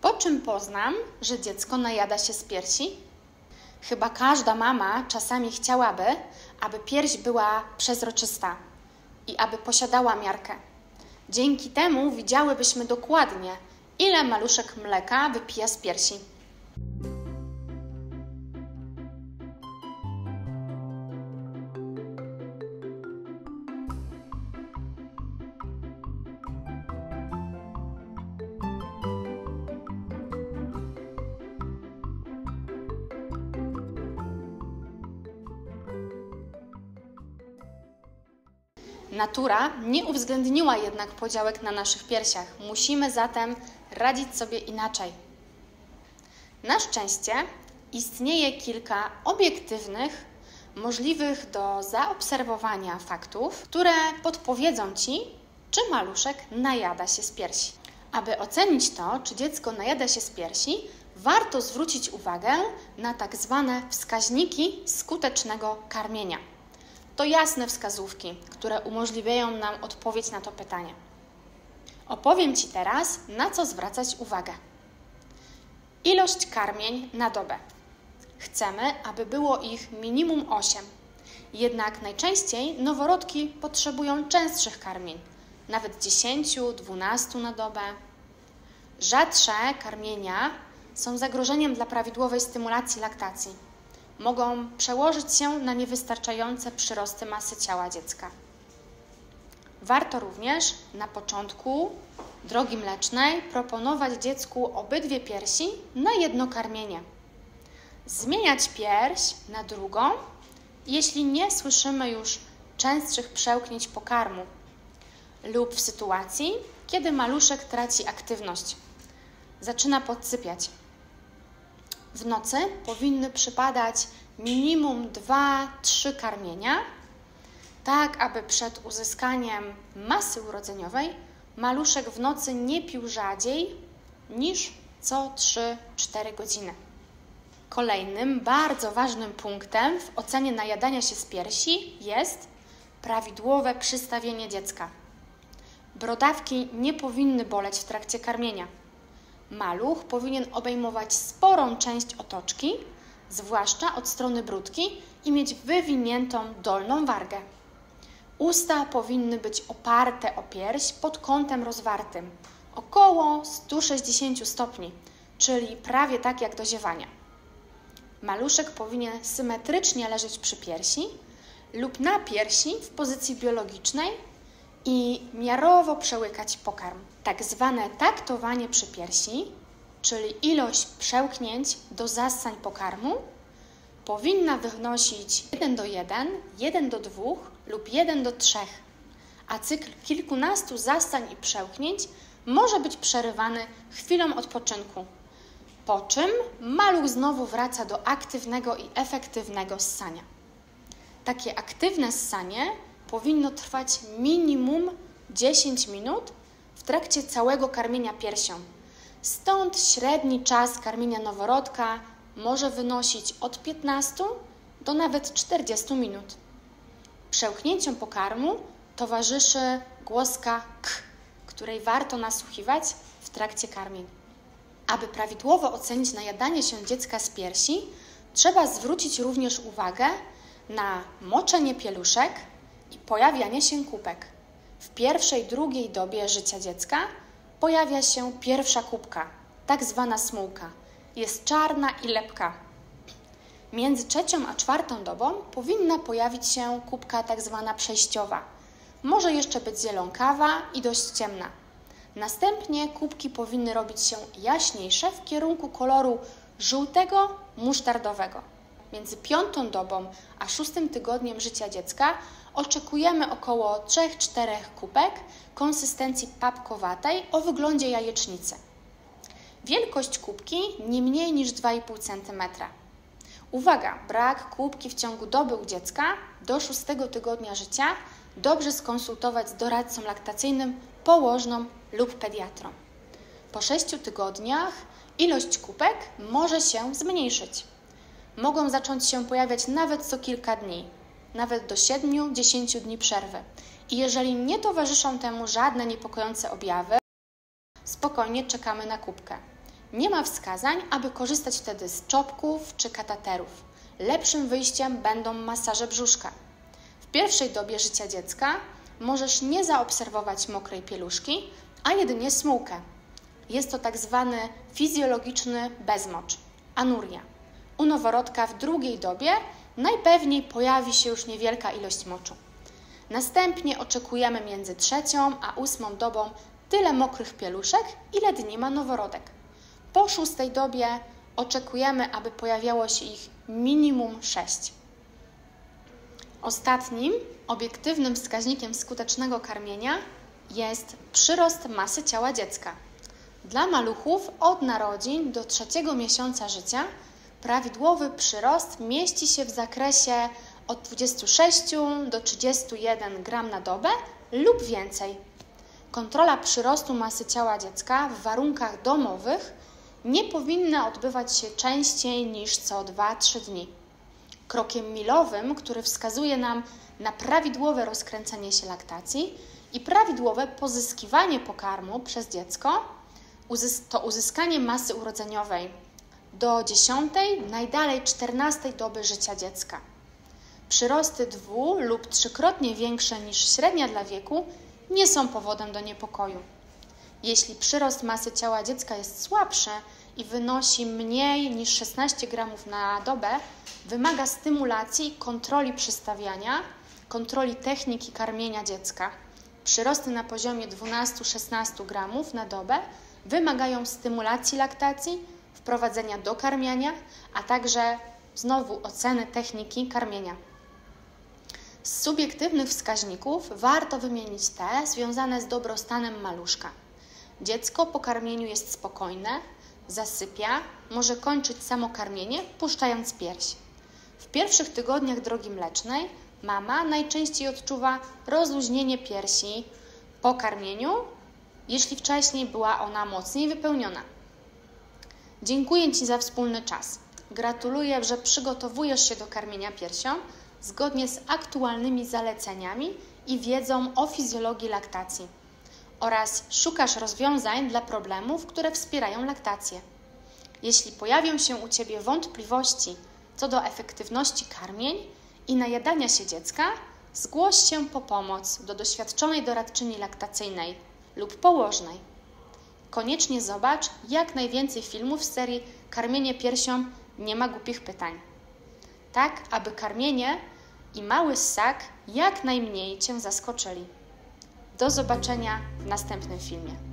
Po czym poznam, że dziecko najada się z piersi? Chyba każda mama czasami chciałaby, aby pierś była przezroczysta i aby posiadała miarkę. Dzięki temu widziałybyśmy dokładnie, ile maluszek mleka wypija z piersi. Natura nie uwzględniła jednak podziałek na naszych piersiach. Musimy zatem radzić sobie inaczej. Na szczęście istnieje kilka obiektywnych, możliwych do zaobserwowania faktów, które podpowiedzą Ci, czy maluszek najada się z piersi. Aby ocenić to, czy dziecko najada się z piersi, warto zwrócić uwagę na tak zwane wskaźniki skutecznego karmienia. To jasne wskazówki, które umożliwiają nam odpowiedź na to pytanie. Opowiem Ci teraz, na co zwracać uwagę. Ilość karmień na dobę. Chcemy, aby było ich minimum 8. Jednak najczęściej noworodki potrzebują częstszych karmień, nawet 10, 12 na dobę. Rzadsze karmienia są zagrożeniem dla prawidłowej stymulacji laktacji. Mogą przełożyć się na niewystarczające przyrosty masy ciała dziecka. Warto również na początku drogi mlecznej proponować dziecku obydwie piersi na jedno karmienie. Zmieniać pierś na drugą, jeśli nie słyszymy już częstszych przełknięć pokarmu lub w sytuacji, kiedy maluszek traci aktywność, zaczyna podsypiać. W nocy powinny przypadać minimum 2-3 karmienia, tak aby przed uzyskaniem masy urodzeniowej maluszek w nocy nie pił rzadziej niż co 3-4 godziny. Kolejnym bardzo ważnym punktem w ocenie najadania się z piersi jest prawidłowe przystawienie dziecka. Brodawki nie powinny boleć w trakcie karmienia. Maluch powinien obejmować sporą część otoczki, zwłaszcza od strony bródki, i mieć wywiniętą dolną wargę. Usta powinny być oparte o pierś pod kątem rozwartym, około 160 stopni, czyli prawie tak jak do ziewania. Maluszek powinien symetrycznie leżeć przy piersi lub na piersi w pozycji biologicznej i miarowo przełykać pokarm. Tak zwane taktowanie przy piersi, czyli ilość przełknięć do zassań pokarmu, powinna wynosić 1:1, 1:2 lub 1:3, a cykl kilkunastu zassań i przełknięć może być przerywany chwilą odpoczynku, po czym maluch znowu wraca do aktywnego i efektywnego ssania. Takie aktywne ssanie powinno trwać minimum 10 minut w trakcie całego karmienia piersią. Stąd średni czas karmienia noworodka może wynosić od 15 do nawet 40 minut. Przełknięciom pokarmu towarzyszy głoska k, której warto nasłuchiwać w trakcie karmień. Aby prawidłowo ocenić najadanie się dziecka z piersi, trzeba zwrócić również uwagę na moczenie pieluszek i pojawianie się kubek. W pierwszej, drugiej dobie życia dziecka pojawia się pierwsza kubka, tak zwana smułka. Jest czarna i lepka. Między 3. a 4. dobą powinna pojawić się kubka tak zwana przejściowa. Może jeszcze być zielonkawa i dość ciemna. Następnie kubki powinny robić się jaśniejsze w kierunku koloru żółtego, musztardowego. Między 5. dobą a 6. tygodniem życia dziecka oczekujemy około 3-4 kubek konsystencji papkowatej o wyglądzie jajecznicy. Wielkość kubki nie mniej niż 2,5 cm. Uwaga! Brak kubki w ciągu doby u dziecka do 6. tygodnia życia dobrze skonsultować z doradcą laktacyjnym, położną lub pediatrą. Po 6 tygodniach ilość kubek może się zmniejszyć. Mogą zacząć się pojawiać nawet co kilka dni, nawet do 7-10 dni przerwy. I jeżeli nie towarzyszą temu żadne niepokojące objawy, spokojnie czekamy na kubkę. Nie ma wskazań, aby korzystać wtedy z czopków czy kateterów. Lepszym wyjściem będą masaże brzuszka. W pierwszej dobie życia dziecka możesz nie zaobserwować mokrej pieluszki, a jedynie smułkę. Jest to tak zwany fizjologiczny bezmocz, anuria. U noworodka w drugiej dobie najpewniej pojawi się już niewielka ilość moczu. Następnie oczekujemy między 3. a 8. dobą tyle mokrych pieluszek, ile dni ma noworodek. Po 6. dobie oczekujemy, aby pojawiało się ich minimum 6. Ostatnim obiektywnym wskaźnikiem skutecznego karmienia jest przyrost masy ciała dziecka. Dla maluchów od narodzin do 3. miesiąca życia prawidłowy przyrost mieści się w zakresie od 26 do 31 g na dobę lub więcej. Kontrola przyrostu masy ciała dziecka w warunkach domowych nie powinna odbywać się częściej niż co 2-3 dni. Krokiem milowym, który wskazuje nam na prawidłowe rozkręcenie się laktacji i prawidłowe pozyskiwanie pokarmu przez dziecko, to uzyskanie masy urodzeniowej do 10, najdalej 14 doby życia dziecka. Przyrosty 2- lub 3-krotnie większe niż średnia dla wieku nie są powodem do niepokoju. Jeśli przyrost masy ciała dziecka jest słabszy i wynosi mniej niż 16 g na dobę, wymaga stymulacji i kontroli przystawiania, kontroli techniki karmienia dziecka. Przyrosty na poziomie 12-16 g na dobę wymagają stymulacji laktacji, wprowadzenia dokarmiania, a także znowu oceny techniki karmienia. Z subiektywnych wskaźników warto wymienić te związane z dobrostanem maluszka. Dziecko po karmieniu jest spokojne, zasypia, może kończyć samo karmienie, puszczając pierś. W pierwszych tygodniach drogi mlecznej mama najczęściej odczuwa rozluźnienie piersi po karmieniu, jeśli wcześniej była ona mocniej wypełniona. Dziękuję Ci za wspólny czas. Gratuluję, że przygotowujesz się do karmienia piersią zgodnie z aktualnymi zaleceniami i wiedzą o fizjologii laktacji oraz szukasz rozwiązań dla problemów, które wspierają laktację. Jeśli pojawią się u Ciebie wątpliwości co do efektywności karmień i najadania się dziecka, zgłoś się po pomoc do doświadczonej doradczyni laktacyjnej lub położnej. Koniecznie zobacz jak najwięcej filmów z serii Karmienie piersią nie ma głupich pytań. Tak, aby karmienie i mały ssak jak najmniej Cię zaskoczyli. Do zobaczenia w następnym filmie.